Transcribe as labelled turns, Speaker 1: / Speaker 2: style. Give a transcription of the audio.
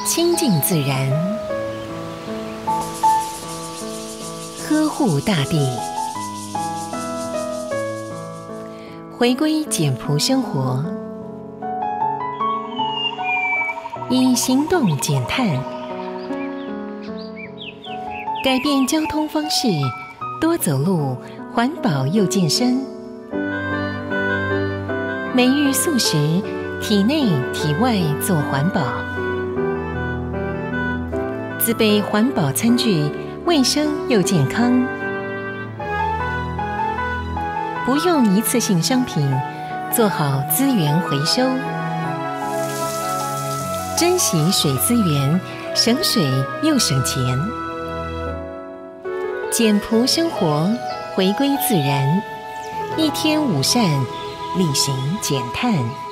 Speaker 1: 亲近自然，呵护大地，回归简朴生活，以行动减碳，改变交通方式，多走路，环保又健身。每日素食，体内体外做环保，自备环保餐具，卫生又健康。不用一次性商品，做好资源回收，珍惜水资源，省水又省钱。简朴生活，回归自然，一天5善，力行减碳。